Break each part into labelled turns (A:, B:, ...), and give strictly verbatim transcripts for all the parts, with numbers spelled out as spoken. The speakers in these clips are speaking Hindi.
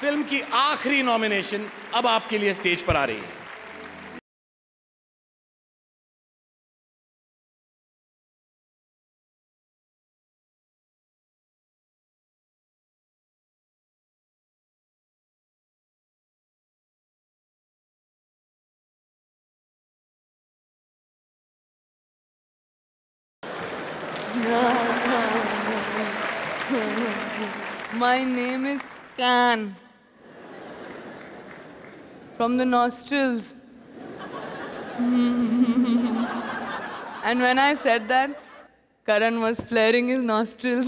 A: फिल्म की आखिरी नॉमिनेशन अब आपके लिए स्टेज पर आ रही है।
B: My name is Can. From the nostrils. And when I said that, Karan was flaring his nostrils.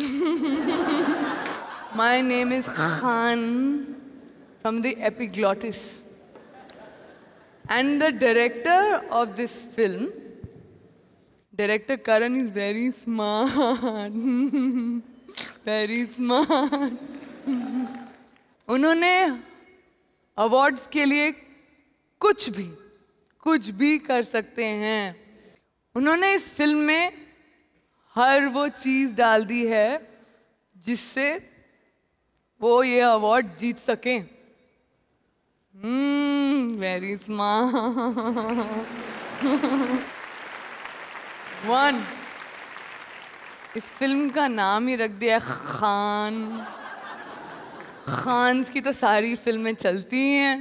B: My name is Khan. From the epiglottis. And the director of this film, Director Karan, is very smart. Very smart. उन्होंने अवार्ड्स के लिए कुछ भी कुछ भी कर सकते हैं। उन्होंने इस फिल्म में हर वो चीज डाल दी है जिससे वो ये अवार्ड जीत सकें। Hmm, very smart. वन, इस फिल्म का नाम ही रख दिया खान। खान्स की तो सारी फिल्में चलती हैं।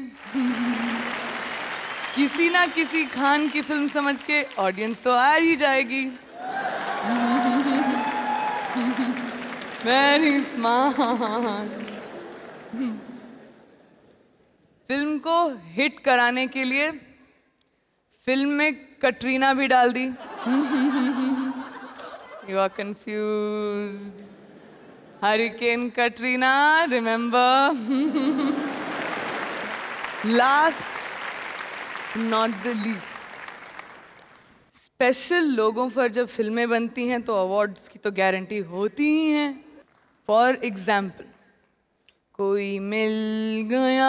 B: किसी ना किसी खान की फिल्म समझ के ऑडियंस तो आ ही जाएगी। Very smart. फिल्म को हिट कराने के लिए फिल्म में कटरीना भी डाल दी। You are confused. Hurricane Katrina, remember? Last, not the least. Special लोगों पर जब फिल्में बनती हैं तो अवार्ड्स की तो गारंटी होती ही हैं। फॉर एग्जाम्पल, कोई मिल गया,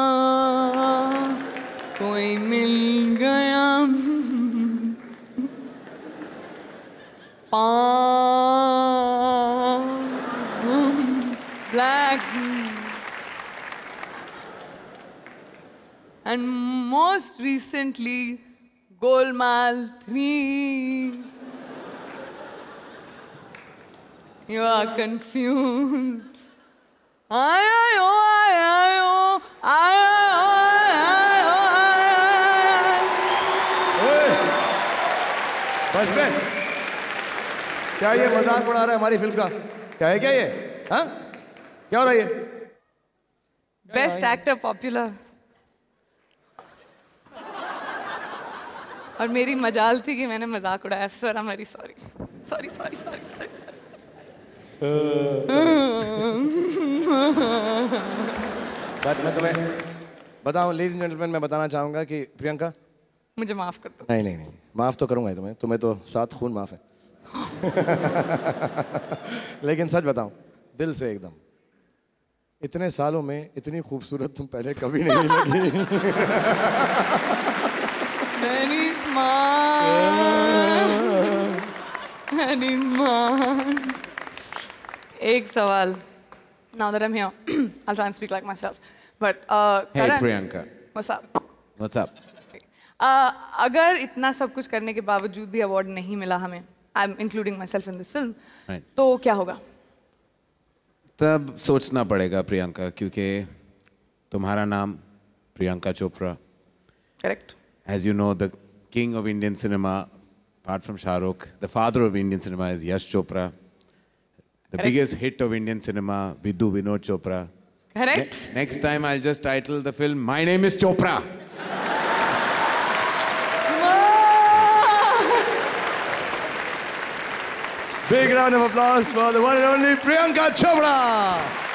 B: कोई मिल गया, black, and most recently Golmaal three. You are confused. Ay ay oh ay ay oh ay ay oh ay.
C: बस बे, क्या ये मजाक उड़ा रहा है हमारी फिल्म का? क्या है क्या ये? हाँ? क्या हो रहा है ये?
B: Best actor popular. और मेरी मजाल थी कि मैंने मजाक उड़ाया। सर हमारी sorry sorry sorry sorry sorry sorry.
C: But मैं तुम्हें बताऊं, लेडीज एंड जेंटलमैन, मैं बताना चाहूंगा कि प्रियंका,
B: मुझे माफ कर दो।
C: नहीं नहीं नहीं, माफ तो करूंगा ही तुम्हें, तुम्हें तो सात खून माफ है। लेकिन सच बताऊं, दिल से एकदम, इतने सालों में इतनी खूबसूरत तुम पहले कभी नहीं लगी।
B: Very smart. Very smart. एक सवाल. Now that I'm here, I'll try and speak like myself. But uh,
D: hey
B: Karan,
D: Priyanka.
B: What's up?
D: What's up?
B: Uh, अगर इतना सब कुछ करने के बावजूद भी अवार्ड नहीं मिला हमें, I'm including myself in this film,
D: right.
B: तो क्या होगा?
D: तब सोचना पड़ेगा प्रियंका, क्योंकि तुम्हारा नाम Priyanka Chopra.
B: Correct.
D: As you know, the king of Indian cinema, apart from Shahrukh, the father of Indian cinema is Yash Chopra. The
B: Correct.
D: biggest hit of Indian cinema, Vidhu Vinod Chopra.
B: Correct.
D: Ne next time I'll just title the film, My Name is Chopra.
C: Big round of applause for the one and only Priyanka Chopra.